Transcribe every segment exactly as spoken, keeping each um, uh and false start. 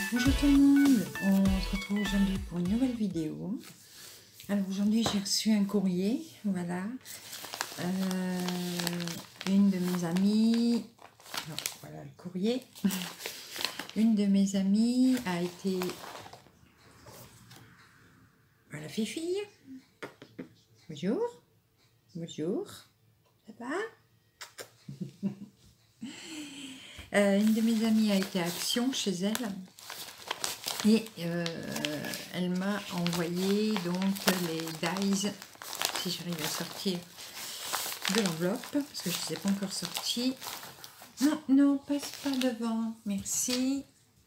Bonjour tout le monde, on se retrouve aujourd'hui pour une nouvelle vidéo. Alors aujourd'hui j'ai reçu un courrier, voilà, euh, une de mes amies, alors, voilà le courrier, une de mes amies a été, voilà Fifi, bonjour, bonjour, ça va? euh, Une de mes amies a été à Action chez elle. Et euh, elle m'a envoyé donc les dies, si j'arrive à sortir de l'enveloppe, parce que je ne les ai pas encore sortis. Non, non, passe pas devant, merci.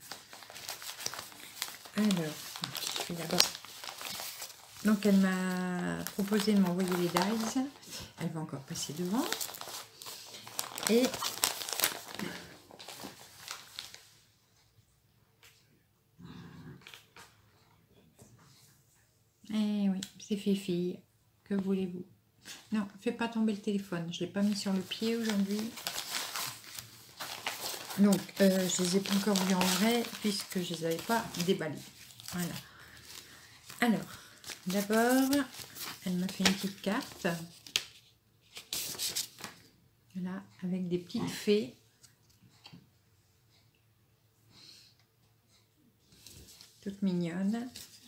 Alors, je vais d'abord. Donc elle m'a proposé de m'envoyer les dies. Elle va encore passer devant. Et Eh oui, c'est Fifi. Que voulez-vous? Non, fais pas tomber le téléphone. Je ne l'ai pas mis sur le pied aujourd'hui. Donc, euh, je ne les ai pas encore vus en vrai puisque je ne les avais pas déballés. Voilà. Alors, d'abord, elle m'a fait une petite carte. Voilà, avec des petites fées. Toutes mignonnes.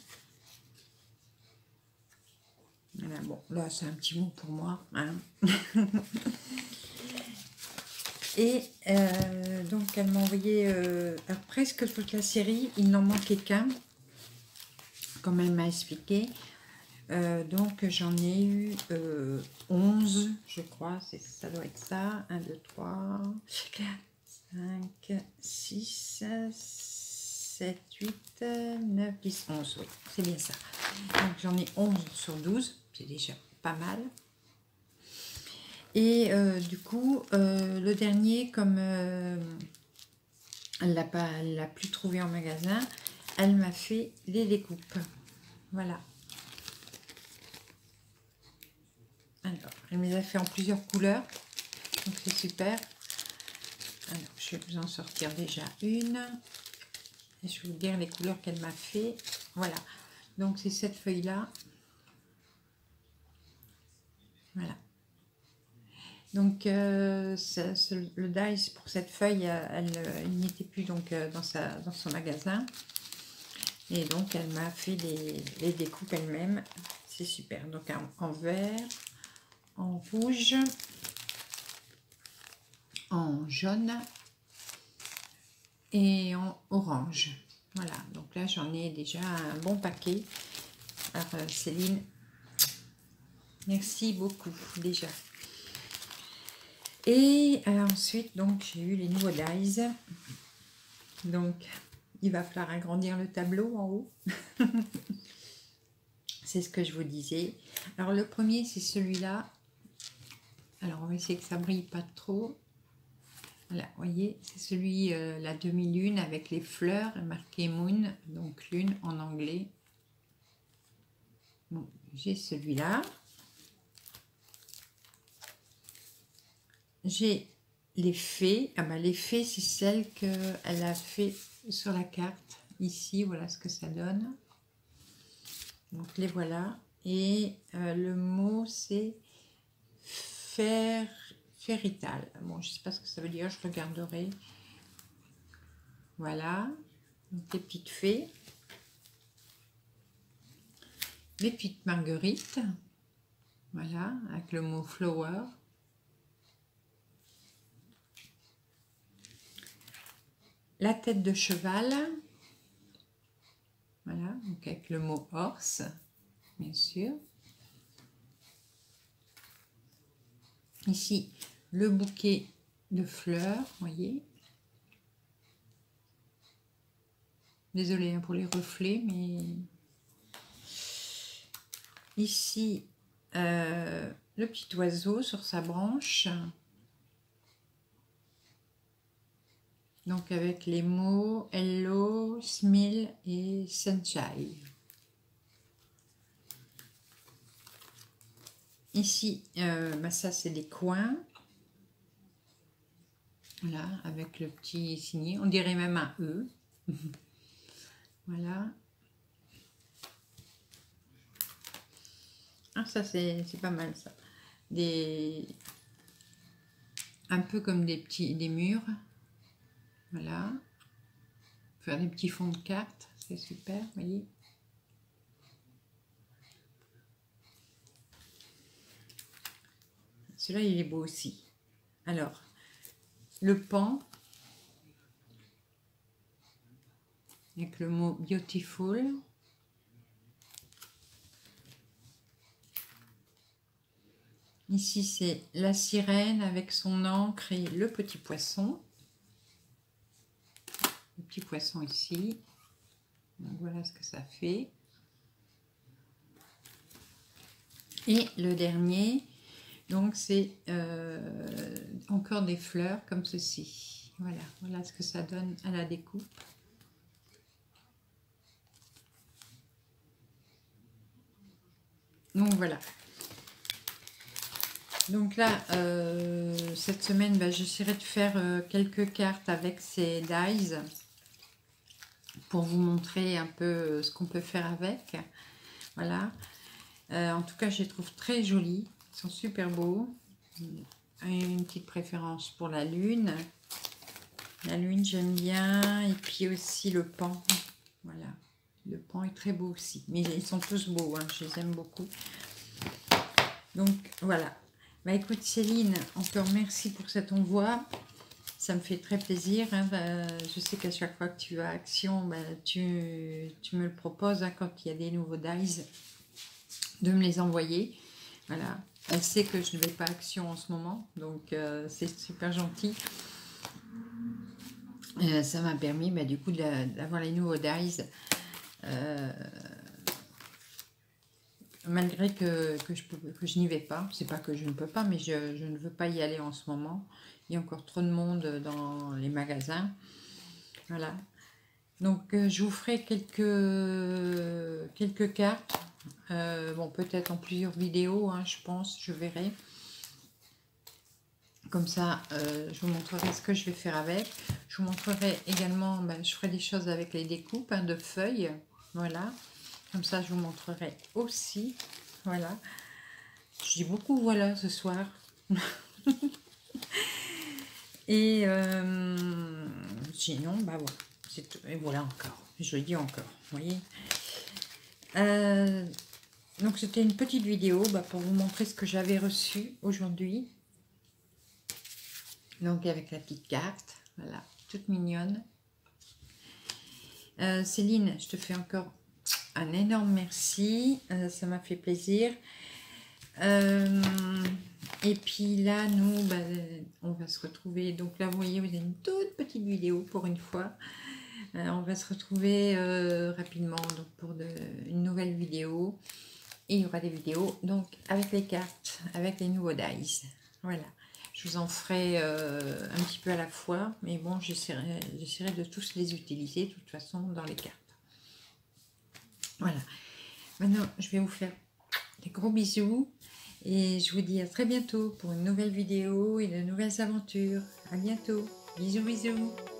Voilà, bon, là c'est un petit mot pour moi. Hein. Et euh, donc elle m'a envoyé euh, presque toute la série, il n'en manquait qu'un, comme elle m'a expliqué. Euh, donc j'en ai eu euh, onze, je crois, ça doit être ça. un, deux, trois, quatre, cinq, six, sept, huit, neuf, dix, onze, oui, c'est bien ça. Donc j'en ai onze sur douze, c'est déjà pas mal. Et euh, du coup, euh, le dernier, comme euh, elle ne l'a pas, elle l'a plus trouvé en magasin, elle m'a fait les découpes. Voilà. Alors, elle me les a fait en plusieurs couleurs, donc c'est super. Alors, je vais vous en sortir déjà une. Et je vais vous dire les couleurs qu'elle m'a fait. Voilà. Donc, c'est cette feuille-là. Voilà. Donc, euh, ça, ce, le dice pour cette feuille, elle, elle il n'était plus donc euh, dans, sa, dans son magasin. Et donc, elle m'a fait les, les découpes elle-même. C'est super. Donc, en, en vert, en rouge, en jaune et en orange. Voilà. Donc là, j'en ai déjà un bon paquet. Alors, euh, Céline, merci beaucoup déjà. Et euh, ensuite, donc, j'ai eu les nouveaux dies. Donc, il va falloir agrandir le tableau en haut. C'est ce que je vous disais. Alors, le premier, c'est celui-là. Alors, on va essayer que ça brille pas trop. Voilà, vous voyez, c'est celui, euh, la demi-lune avec les fleurs, marqué Moon, donc lune en anglais. Bon, j'ai celui-là. J'ai les fées. Ah ben, les fées, c'est celle qu'elle a fait sur la carte. Ici, voilà ce que ça donne. Donc, les voilà. Et euh, le mot, c'est fer, férital. Bon, je ne sais pas ce que ça veut dire, je regarderai. Voilà. Donc, les petites fées. Les petites marguerites. Voilà, avec le mot flower. La tête de cheval. Voilà, donc avec le mot horse, bien sûr. Ici, le bouquet de fleurs, voyez. Désolée pour les reflets, mais... Ici, euh, le petit oiseau sur sa branche. Donc avec les mots hello, smile et sunshine. Ici, euh, bah ça c'est des coins. Voilà, avec le petit signet. On dirait même un E. Voilà. Ah, ça c'est pas mal ça. Des... Un peu comme des petits des murs. Voilà. Faire des petits fonds de cartes, c'est super, vous voyez. Celui-là, il est beau aussi. Alors, le pan, avec le mot beautiful. Ici, c'est la sirène avec son encre et le petit poisson. Le petit poisson ici. Donc, voilà ce que ça fait. Et le dernier, donc c'est euh, encore des fleurs comme ceci. Voilà, voilà ce que ça donne à la découpe. Donc voilà. Donc là, euh, cette semaine, bah, j'essaierai de faire euh, quelques cartes avec ces dies pour vous montrer un peu ce qu'on peut faire avec. Voilà. Euh, en tout cas, je les trouve très jolis. Ils sont super beaux. Une petite préférence pour la lune. La lune, j'aime bien. Et puis aussi le pan. Voilà. Le pan est très beau aussi. Mais ils sont tous beaux. Hein. Je les aime beaucoup. Donc, voilà. Bah écoute Céline, encore merci pour cet envoi, ça me fait très plaisir, hein. Bah, je sais qu'à chaque fois que tu as action, bah, tu, tu me le proposes, hein, quand il y a des nouveaux dies, de me les envoyer, voilà, elle sait que je ne vais pas action en ce moment, donc euh, c'est super gentil, euh, ça m'a permis bah, du coup d'avoir les nouveaux dies, euh, malgré que, que je, que je n'y vais pas. C'est pas que je ne peux pas, mais je, je ne veux pas y aller en ce moment. Il y a encore trop de monde dans les magasins. Voilà. Donc, euh, je vous ferai quelques, quelques cartes. Euh, bon, peut-être en plusieurs vidéos, hein, je pense, je verrai. Comme ça, euh, je vous montrerai ce que je vais faire avec. Je vous montrerai également, ben, je ferai des choses avec les découpes, hein, de feuilles. Voilà. Comme ça, je vous montrerai aussi. Voilà. Je dis beaucoup voilà ce soir. Et euh, sinon, bah voilà. Tout. Et voilà encore. Je le dis encore. Vous voyez. Euh, donc, c'était une petite vidéo bah, pour vous montrer ce que j'avais reçu aujourd'hui. Donc, avec la petite carte. Voilà. Toute mignonne. Euh, Céline, je te fais encore un énorme merci, euh, ça m'a fait plaisir. Euh, et puis là, nous, bah, on va se retrouver. Donc là, vous voyez, vous avez une toute petite vidéo pour une fois. Euh, on va se retrouver euh, rapidement donc pour de, une nouvelle vidéo. Et il y aura des vidéos donc avec les cartes, avec les nouveaux dies. Voilà. Je vous en ferai euh, un petit peu à la fois, mais bon, j'essaierai j'essaierai de tous les utiliser de toute façon dans les cartes. Voilà. Maintenant, je vais vous faire des gros bisous et je vous dis à très bientôt pour une nouvelle vidéo et de nouvelles aventures. À bientôt. Bisous, bisous.